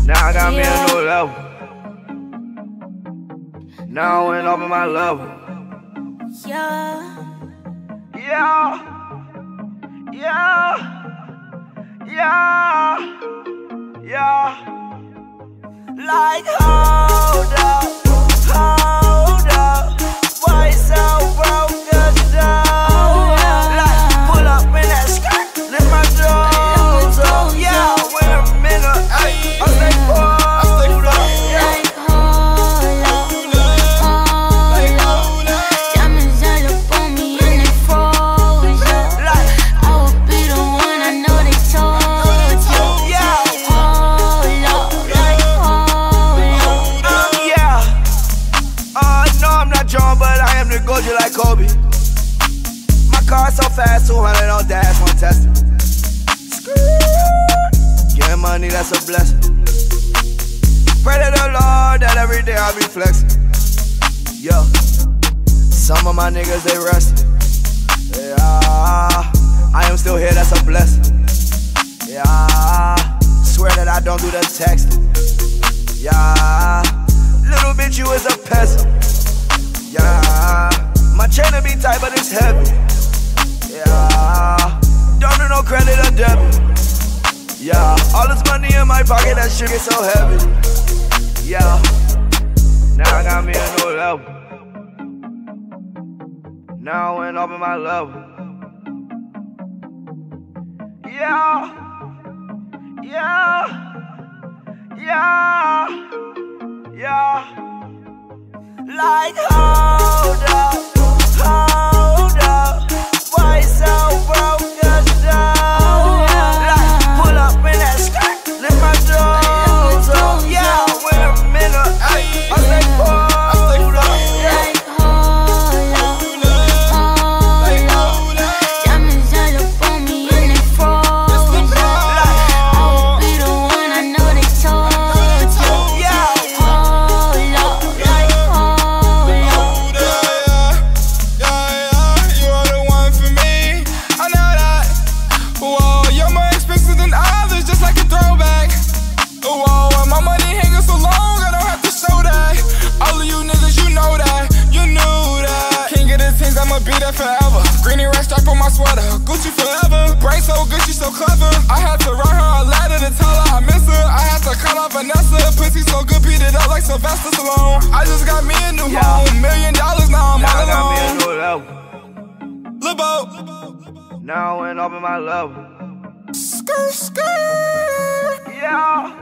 Now I got me a new level. Now I went up in my level. Yeah. Yeah. Yeah. Yeah. Yeah. Like, hold up, why so broke us down? Like, pull up in that skirt, lift my clothes up. Yeah, when I'm in a, I stay pulled up. Like, hold up, diamonds all up on me and they froze up. Like, I would be the one, I know they told you. yeah. Hold up, like, hold up. Yeah. No, I'm not John, but I am the GOAT, like Kobe. My car so fast, 200 on dash, one test it. Getting money, that's a blessing. Pray to the Lord that every day I be flexing. Yo, some of my niggas, they resting. Yeah, I am still here, that's a blessing. Yeah, swear that I don't do the texting. Yeah, little bitch, you is a peasant. Yeah, my chain will be tight, but it's heavy. Yeah, don't do no credit or debit. Yeah, all this money in my pocket, that shit get so heavy. Yeah, now I got me a new level. Now I went up in my level. Yeah, yeah, yeah, yeah. Like, hold up, why so broke us down? Like, pull up in that skirt, lift my clothes up. Yeah, when I'm in a, I stay pulled up. Like, hold up, diamonds all up on me and they froze up. I would be the one, I know they told you. Yeah, Hold up, like, hold up. You are the one for me. I know that. Whoa, you're more expensive than others, just like a throwback. Whoa, and my money hanging so long, I don't have to show that. All of you niggas, you know that, you knew that. King of the things, I'ma be there forever. Greeny red stripe on my sweater, Gucci forever. Brain so good, she so clever. I had to write her a letter to tell her I miss her. I had to call her Vanessa, pussy so good, beat it up like Sylvester Stallone. I just got me a new home, $1 million now I'm now I all got me a alone. new level. Lil' Bo. Now I went up in my level. Skirt, skirt. Yeah.